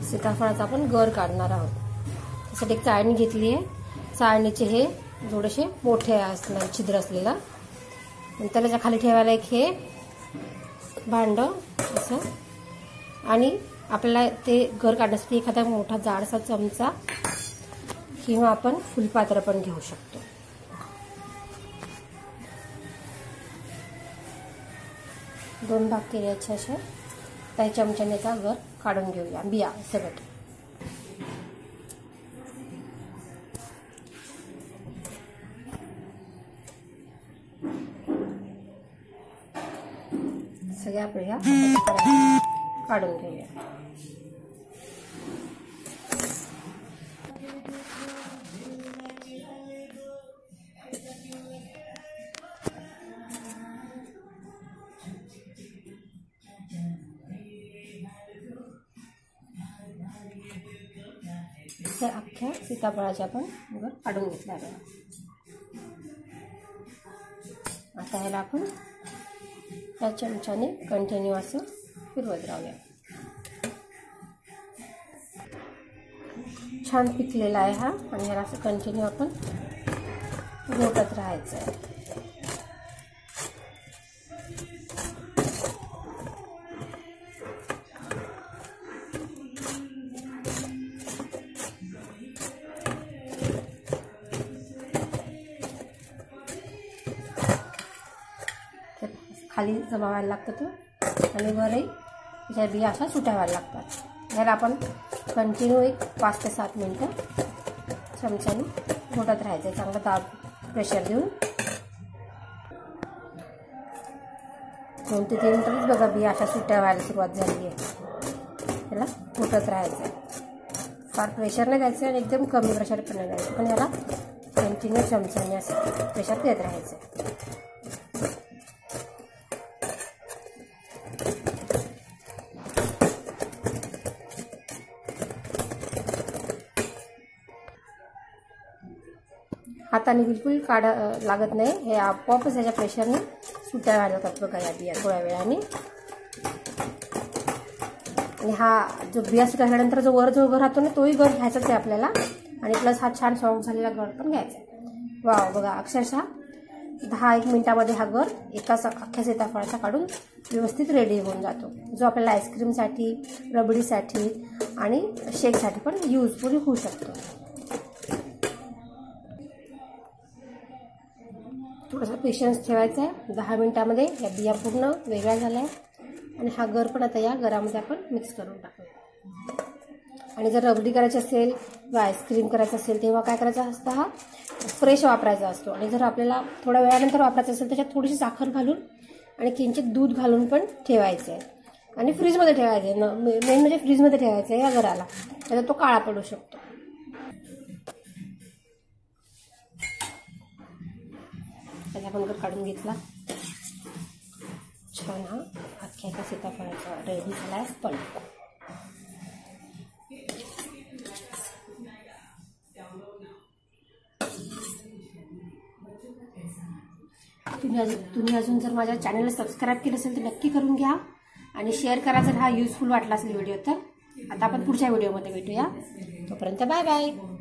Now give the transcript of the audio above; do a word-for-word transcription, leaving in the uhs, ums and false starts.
सीताफळाचा आपण गर काढणार आहोत. त्यासाठी एक चाळणी घेतली आहे. चाळणीचे हे थोडेसे मोठे असणार छिद्र असलेला. नंतर त्याच्या खाली ठेवायला एक हे भांड असं, आणि आपल्याला ते गर काढण्यासाठी एखादा मोठा जाडसा चमचा किंवा आपण फुलपात्र पण घेऊ शकतो. दोन भाग केल्याचे असे त्या चमच्याने त्याचा गर काढून घेऊया, बिया सगळं. सगळ्या आपल्या काढून घेऊया. तर अख्ख्या सीताफळाचे आपण गर काढून घेतला आहे. आता ह्याला आपण त्या चमच्याने कंटिन्यू असं फिरवत राहूया. छान पिकलेला आहे हा, आणि ह्याला असं कंटिन्यू आपण घोटत राहायचं आहे. खाली जमा व्हायला लागतं तो, आणि वरही त्याच्या बिया अशा सुट्या व्हायला लागतात. ह्याला आपण कंटिन्यू एक पाच ते सात मिनटं चमच्याने घोटत राहायचं. चांगलं दाब प्रेशर देऊन दोन ते तीन मिनटंच बघा बिया अशा सुट्या व्हायला सुरुवात झाली आहे. याला घोटत राहायचं आहे. फार प्रेशर नाही द्यायचं आणि एकदम कमी प्रेशर पण नाही द्यायचं, पण याला कंटिन्यू चमच्याने असं प्रेशर देत राहायचं. हाताने बिलकुल काढा लागत नाही, हे आपोआपच त्याच्या प्रेशरने सुट्या व्हायला लागतात बघा या बिया थोड्या वेळाने. आणि हा जो बिया सुट्या झाल्यानंतर जो वर जो गर राहतो ना, तोही गर घ्यायचाच आहे आपल्याला, आणि प्लस हा छान सॉफ्ट झालेला गर पण घ्यायचा आहे. वाव, बघा अक्षरशः दहा एक मिनिटामध्ये हा गर एकाच अख्ख्या सीताफळाचा काढून व्यवस्थित रेडी होऊन जातो, जो आपल्याला आईस्क्रीमसाठी, रबडीसाठी आणि शेकसाठी पण यूजफुल होऊ शकतो. थोडासा पेशन्स ठेवायचा आहे. दहा मिनिटामध्ये या बिया पूर्ण वेगळ्या झाल्या आहेत, आणि हा गर पण आता या गरामध्ये आपण मिक्स करून टाकूया. आणि जर रबडी करायची असेल किंवा आईस्क्रीम करायचं असेल तेव्हा काय करायचं असतं, हा फ्रेश वापरायचा असतो. आणि जर आपल्याला थोड्या वेळानंतर वापरायचं असेल त्याच्यात थोडीशी साखर घालून आणि किंचित दूध घालून पण ठेवायचं आहे, आणि फ्रीजमध्ये ठेवायचं आहे. मेन म्हणजे फ्रीजमध्ये ठेवायचं आहे या गराला, त्याचा तो काळा पडू शकतो. त्याचा आपण गर काढून घेतला. छान हा अख्ख्या एका सीताफळाचा रेडी झाला आहे पण. तुम्ही अजून तुम्ही अजून जर माझ्या चॅनलला सबस्क्राईब केलं असेल तर नक्की करून घ्या, आणि शेअर करा जर हा युजफुल वाटला असेल व्हिडिओ तर. आता आपण पुढच्या व्हिडिओमध्ये भेटूया, तोपर्यंत बाय बाय.